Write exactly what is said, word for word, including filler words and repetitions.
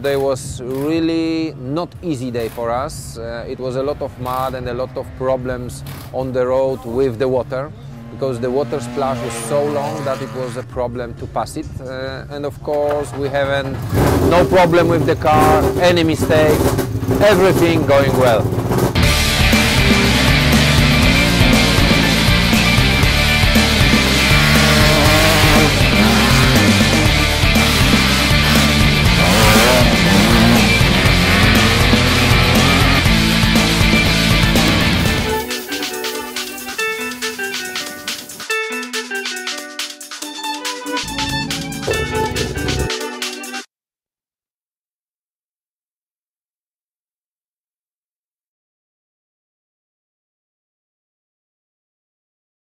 Today was really not easy day for us. Uh, it was a lot of mud and a lot of problems on the road with the water, because the water splash was so long that it was a problem to pass it. Uh, and of course we haven't no problem with the car, any mistake, everything going well.